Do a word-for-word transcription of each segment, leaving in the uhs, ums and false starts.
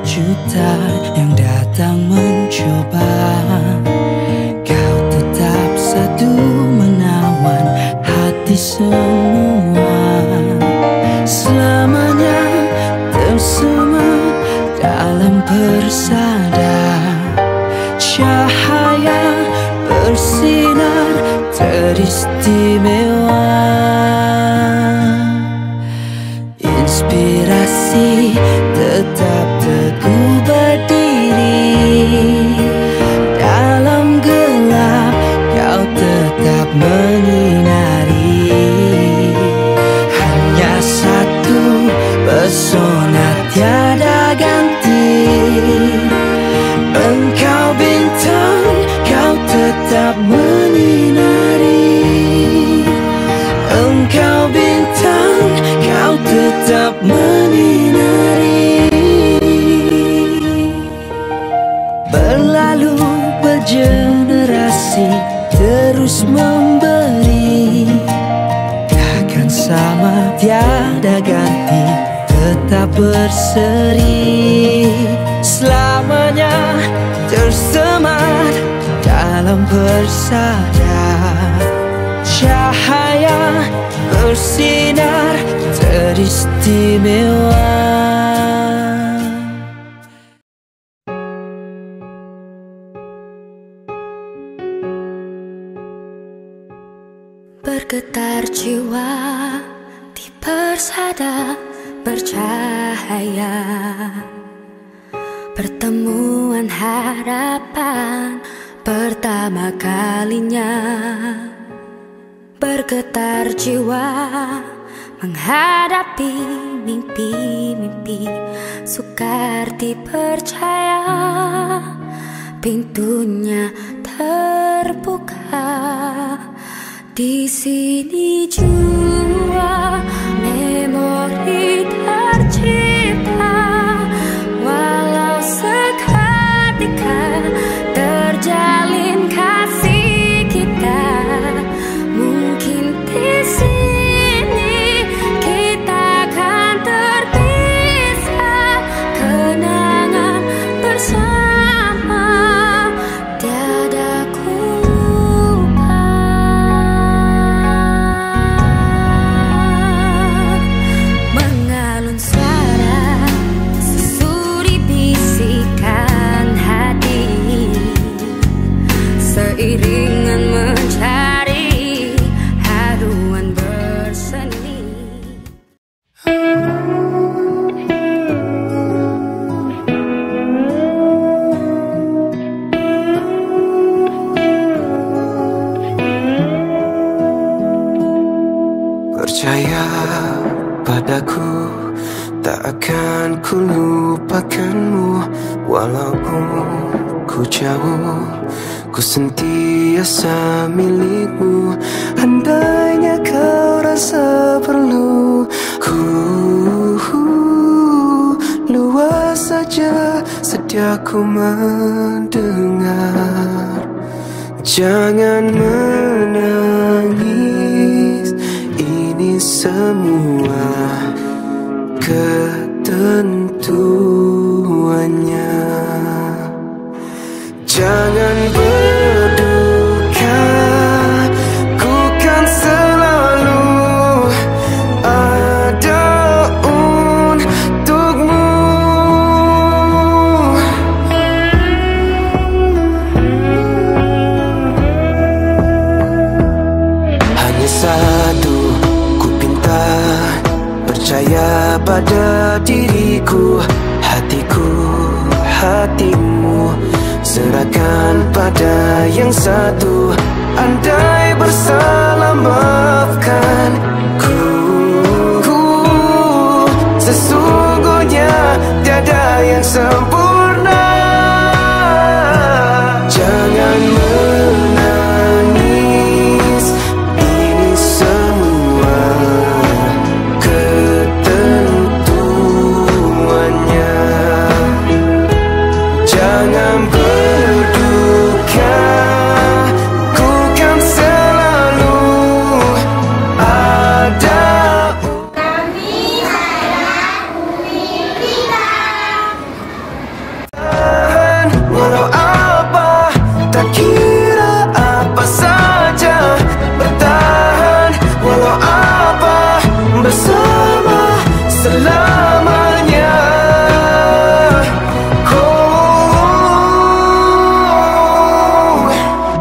juta yang datang mencoba, kau tetap satu menawan hati semua. Selamanya tersemat dalam persada, cahaya bersinar teristimewa. Inspirasi tetap teguh berdiri, dalam gelap kau tetap menyinari. Hanya satu pesona tiada ganti, engkau bintang, kau tetap menyinari. Engkau bintang, kau tetap menyinari. Berlalu bergenerasi terus memberi, takkan sama tiada ganti, tetap berseri. Selamanya tersemat dalam persada, cahaya bersinar teristimewa. Bergetar jiwa di persada bercahaya, pertemuan harapan pertama kalinya. Bergetar jiwa menghadapi mimpi-mimpi, sukar dipercaya pintunya terbuka. Di sini jua memori tercipta, walau seketika terjalin kasih kita. Mungkin di sini kita akan terpisah, kenangan bersama tiada ku lupa. Mengalun suara sesuri bisikan hati, seiringan mencari haruan berseni. Percaya padaku, tak akan ku lupakanmu. Walaupun ku jauh, ku sentiasa milikmu. Andainya kau rasa perlu, ku luas saja sedia ku mendengar. Jangan menangis, ini semua ketentuannya. Jangan berduka, ku kan selalu ada untukmu. Hanya satu ku pinta, percaya pada diriku. Hatiku, hatimu, serahkan pada yang satu. Andai bersalah maafkan ku, ku sesungguhnya tiada yang sempurna. Jangan menangis, ini semua ketentuannya. Jangan berduka, ku kan selalu ada. Kami adalah Umi Rita. kira apa saja, bertahan walau apa, bersama selamanya. Oh,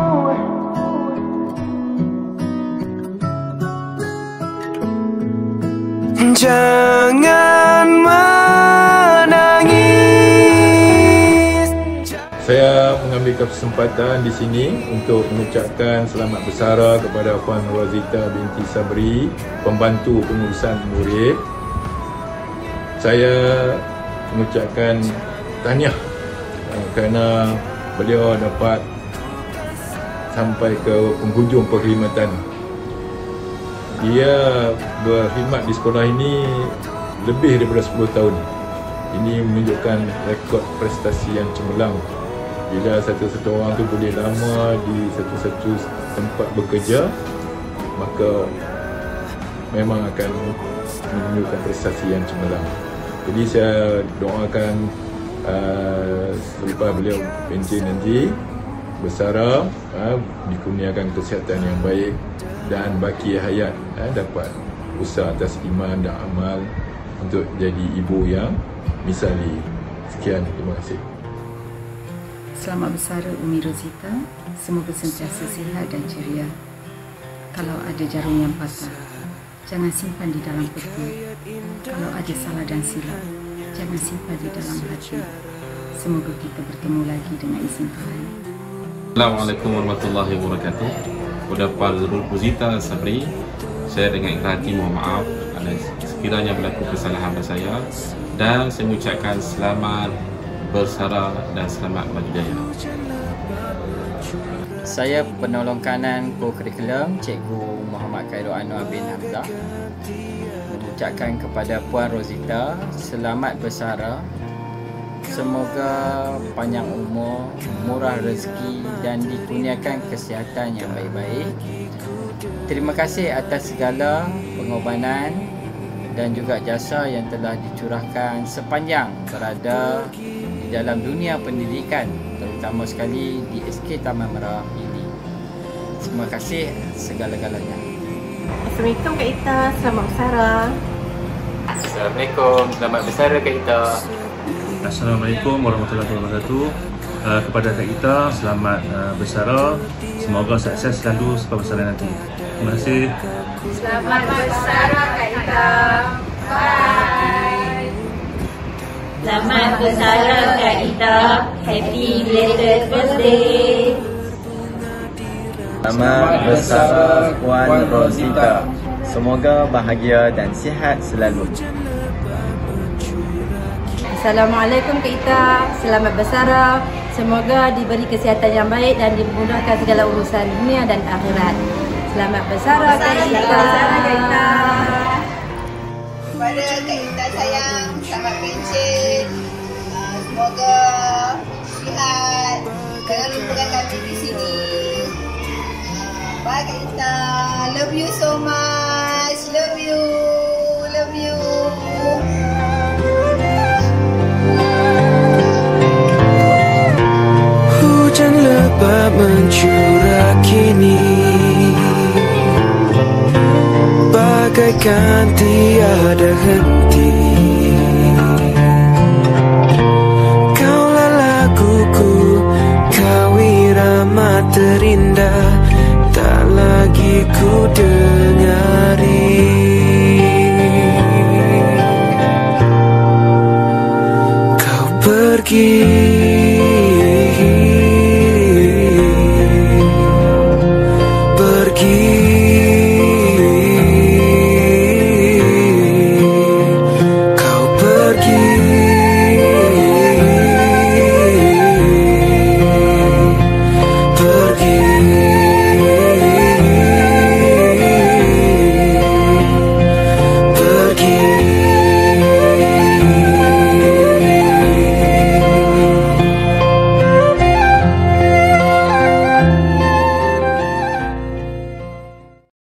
jangan menangis. Saya mengambil kesempatan di sini untuk mengucapkan selamat bersara kepada Puan Rozita binti Sabri, pembantu pengurusan murid. Saya mengucapkan tahniah kerana beliau dapat sampai ke penghujung perkhidmatan. Dia berkhidmat di sekolah ini lebih daripada sepuluh tahun. Ini menunjukkan rekod prestasi yang cemerlang. Bila satu-satu orang tu boleh lama di satu-satu tempat bekerja, maka memang akan menunjukkan prestasi yang cemerlang. Jadi saya doakan uh, selepas beliau pension nanti, bersara, uh, dikurniakan kesihatan yang baik dan baki hayat, uh, dapat usaha atas iman dan amal untuk jadi ibu yang misali. Sekian, terima kasih. Selamat bersara Umi Rozita, semoga sentiasa sihat dan ceria. Kalau ada jarum yang patah, jangan simpan di dalam peti. Kalau ada salah dan silap, jangan simpan di dalam hati. Semoga kita bertemu lagi dengan izin Tuhan. Assalamualaikum warahmatullahi wabarakatuh. Kepada Puan Rozita Sabri, saya dengan ikhlas hati mohon maaf ada sekiranya berlaku kesalahan pada saya, dan saya mengucapkan selamat bersara dan selamat berjaya. Saya penolong kanan co-curriculum Cikgu Muhammad Khairul Anwar bin Hamzah, mengucapkan kepada Puan Rozita selamat bersara. Semoga panjang umur, murah rezeki dan dikurniakan kesihatan yang baik-baik. Terima kasih atas segala pengorbanan dan juga jasa yang telah dicurahkan sepanjang berada di dalam dunia pendidikan, terutama sekali di S K Taman Merah ini. Terima kasih segala-galanya. Assalamualaikum Kak Ita, selamat bersara. Assalamualaikum, selamat bersara Kak Ita. Assalamualaikum warahmatullahi wabarakatuh. Uh, kepada Kak Ita, selamat uh, bersara. Semoga sukses selalu sampai bersara nanti. Terima kasih. Selamat bersara Kak Ita. Bye. Selamat bersara Kak Ita. Happy belated birthday. Selamat bersara Puan Rozita. Semoga bahagia dan sihat selalu. Assalamualaikum Kak Ita, selamat bersara. Semoga diberi kesihatan yang baik dan dimudahkan segala urusan dunia dan akhirat. Selamat bersara Kak Ita. Kepada Kak Ita sayang, selamat pencen. Uh, semoga sihat. Jangan lupakan kami di sini. Uh, bye Kak Ita. Love you so much. Love you. Love you. Hujan lebat mencurah kini, bagaikan tiada henti. Kaulah laguku, kau irama terindah, tak lagi ku dengar.